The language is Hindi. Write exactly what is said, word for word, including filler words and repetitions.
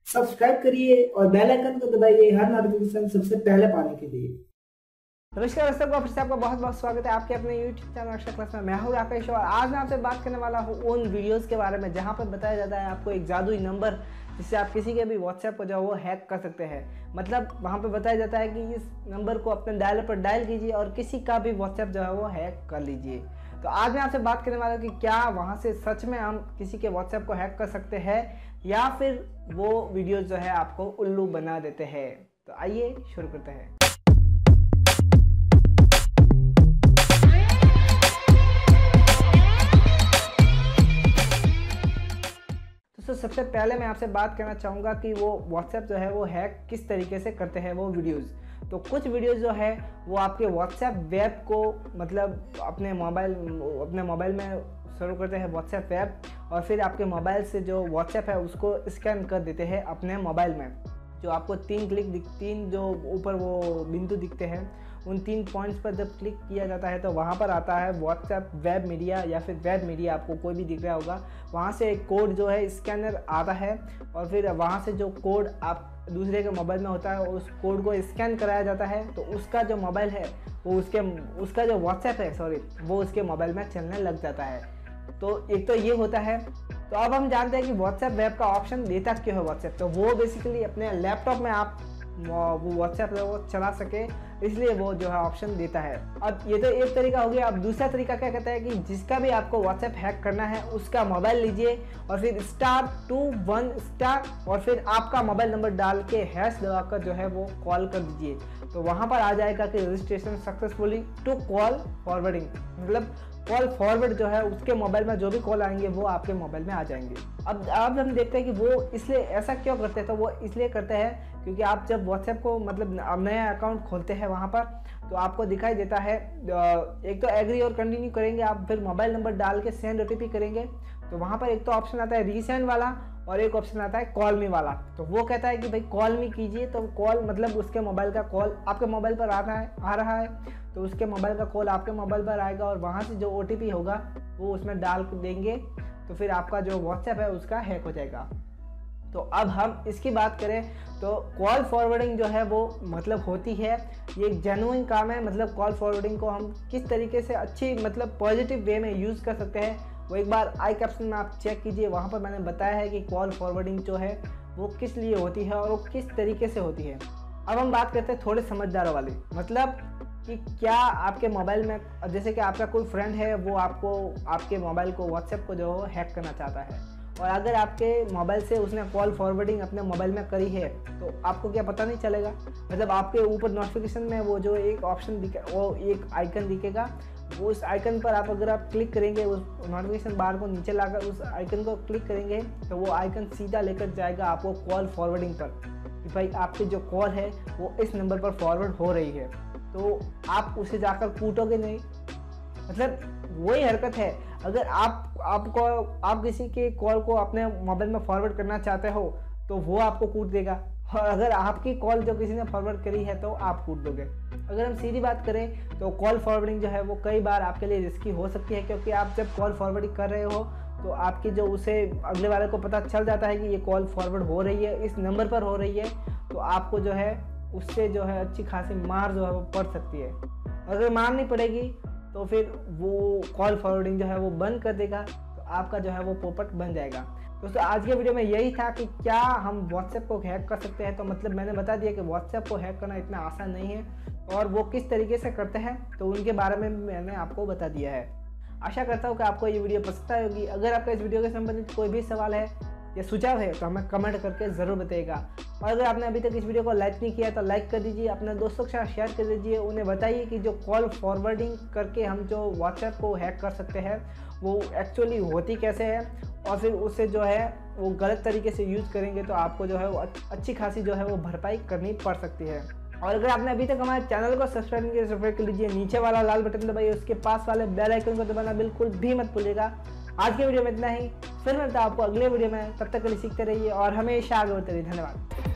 सब्सक्राइब करिए और बेल आइकन को दबाइए हर नोटिफिकेशन सबसे पहले पाने के लिए। नमस्कार दोस्तों, फिर से आपका बहुत बहुत स्वागत है आपके अपने यूट्यूब चैनल अक्षर क्लास में। मैं हूं राकेश और आज मैं आपसे बात करने वाला हूं उन वीडियोस के बारे में जहां पर बताया जाता है आपको एक जादुई नंबर जिससे आप किसी के भी व्हाट्सएप को जो है वो हैक कर सकते हैं। मतलब वहां पर बताया जाता है कि इस नंबर को अपने डायलर पर डायल कीजिए और किसी का भी व्हाट्सएप जो है वो हैक कर लीजिए। तो आज मैं आपसे बात करने वाला हूँ कि क्या वहाँ से सच में हम किसी के व्हाट्सएप को हैक कर सकते हैं या फिर वो वीडियो जो है आपको उल्लू बना देते हैं। तो आइए शुरू करते हैं। तो सबसे पहले मैं आपसे बात करना चाहूँगा कि वो व्हाट्सएप जो है वो हैक किस तरीके से करते हैं वो वीडियोज़। तो कुछ वीडियोज़ जो है वो आपके व्हाट्सएप वेब को मतलब अपने मोबाइल अपने मोबाइल में शुरू करते हैं व्हाट्सएप वेब और फिर आपके मोबाइल से जो व्हाट्सएप है उसको स्कैन कर देते हैं अपने मोबाइल में। जो आपको तीन क्लिक दिख तीन जो ऊपर वो बिंदु दिखते हैं उन तीन पॉइंट्स पर जब क्लिक किया जाता है तो वहाँ पर आता है व्हाट्सएप वेब मीडिया या फिर वेब मीडिया, आपको कोई भी दिख रहा होगा। वहाँ से एक कोड जो है स्कैनर आता है और फिर वहाँ से जो कोड आप दूसरे के मोबाइल में होता है उस कोड को स्कैन कराया जाता है तो उसका जो मोबाइल है वो उसके उसका जो व्हाट्सएप है सॉरी वो उसके मोबाइल में चलने लग जाता है। तो एक तो ये होता है। तो अब हम जानते हैं कि व्हाट्सएप वेब का ऑप्शन देता क्यों है व्हाट्सएप। तो वो बेसिकली अपने लैपटॉप में आप वो व्हाट्सएप वो चला सके इसलिए वो जो है ऑप्शन देता है। अब ये तो एक तरीका हो गया। अब दूसरा तरीका क्या कहता है कि जिसका भी आपको व्हाट्सएप हैक करना है उसका मोबाइल लीजिए और फिर स्टार टू वन स्टार और फिर आपका मोबाइल नंबर डाल के हैश दबाकर जो है वो कॉल कर दीजिए। तो वहाँ पर आ जाएगा कि registration successfully to call forwarding, मतलब कॉल फॉरवर्ड जो है उसके मोबाइल में जो भी कॉल आएंगे वो आपके मोबाइल में आ जाएंगे। अब अब हम देखते हैं कि वो इसलिए ऐसा क्यों करते हैं। तो वो इसलिए करते हैं क्योंकि आप जब व्हाट्सएप को मतलब नया अकाउंट खोलते हैं वहाँ पर तो आपको दिखाई देता है एक तो एग्री और कंटिन्यू करेंगे आप, फिर मोबाइल नंबर डाल के सेंड ओटीपी करेंगे तो वहाँ पर एक तो ऑप्शन आता है रीसेंड वाला और एक ऑप्शन आता है कॉल मी वाला। तो वो कहता है कि भाई कॉल मी कीजिए, तो कॉल मतलब उसके मोबाइल का कॉल आपके मोबाइल पर आ रहा है आ रहा है तो उसके मोबाइल का कॉल आपके मोबाइल पर आएगा और वहाँ से जो ओटीपी होगा वो उसमें डाल देंगे तो फिर आपका जो व्हाट्सएप है उसका हैक हो जाएगा। तो अब हम इसकी बात करें तो कॉल फॉरवर्डिंग जो है वो मतलब होती है, ये एक जेन्युइन काम है। मतलब कॉल फॉरवर्डिंग को हम किस तरीके से अच्छी मतलब पॉजिटिव वे में यूज़ कर सकते हैं वो एक बार आई कैप्शन में आप चेक कीजिए। वहाँ पर मैंने बताया है कि कॉल फॉरवर्डिंग जो है वो किस लिए होती है और वो किस तरीके से होती है। अब हम बात करते हैं थोड़े समझदारों वाली, मतलब कि क्या आपके मोबाइल में जैसे कि आपका कोई फ्रेंड है वो आपको आपके मोबाइल को व्हाट्सएप को जो हैक करना चाहता है और अगर आपके मोबाइल से उसने कॉल फॉरवर्डिंग अपने मोबाइल में करी है तो आपको क्या पता नहीं चलेगा। मतलब आपके ऊपर नोटिफिकेशन में वो जो एक ऑप्शन दिखे वो एक आइकन दिखेगा, वो उस आइकन पर आप अगर आप क्लिक करेंगे उस नोटिफिकेशन बार को नीचे लाकर उस आइकन को क्लिक करेंगे तो वो आइकन सीधा लेकर जाएगा आपको कॉल फॉरवर्डिंग पर कि भाई आपकी जो कॉल है वो इस नंबर पर फॉरवर्ड हो रही है। तो आप उसे जाकर कूटोगे नहीं, मतलब वही हरकत है। अगर आप आपको आप किसी के कॉल को अपने मोबाइल में फॉरवर्ड करना चाहते हो तो वो आपको कूट देगा और अगर आपकी कॉल जो किसी ने फॉरवर्ड करी है तो आप कूट दोगे। अगर हम सीधी बात करें तो कॉल फॉरवर्डिंग जो है वो कई बार आपके लिए रिस्की हो सकती है क्योंकि आप जब कॉल फॉरवर्डिंग कर रहे हो तो आपकी जो उसे अगले वाले को पता चल जाता है कि ये कॉल फॉरवर्ड हो रही है, इस नंबर पर हो रही है, तो आपको जो है उससे जो है अच्छी खासी मार जो है वो पड़ सकती है। अगर मार नहीं पड़ेगी तो फिर वो कॉल फॉरवर्डिंग जो है वो बंद कर देगा तो आपका जो है वो पोपट बन जाएगा। दोस्तों आज के वीडियो में यही था कि क्या हम व्हाट्सएप को हैक कर सकते हैं। तो मतलब मैंने बता दिया कि व्हाट्सएप को हैक करना इतना आसान नहीं है और वो किस तरीके से करते हैं तो उनके बारे में मैंने आपको बता दिया है। आशा करता हूँ कि आपको ये वीडियो पसंद आई होगी। अगर आपका इस वीडियो के संबंधित कोई भी सवाल है या सुझाव है तो हमें कमेंट करके ज़रूर बताइएगा और अगर आपने अभी तक इस वीडियो को लाइक नहीं किया तो लाइक कर दीजिए, अपने दोस्तों के साथ शेयर कर दीजिए, उन्हें बताइए कि जो कॉल फॉरवर्डिंग करके हम जो व्हाट्सएप को हैक कर सकते हैं वो एक्चुअली होती कैसे है और फिर उसे जो है वो गलत तरीके से यूज़ करेंगे तो आपको जो है वो अच्छी खासी जो है वो भरपाई करनी पड़ सकती है। और अगर आपने अभी तक हमारे चैनल को सब्सक्राइब नहीं किया सब्सक्राइब कर लीजिए, नीचे वाला लाल बटन दबाइए, उसके पास वाले बेल आइकन को दबाना बिल्कुल भी मत भूलिएगा। आज के वीडियो में इतना ही, फिर मिलता है आपको अगले वीडियो में, तब तक के लिए सीखते रहिए और हमेशा आगे बढ़ते रहिए। धन्यवाद।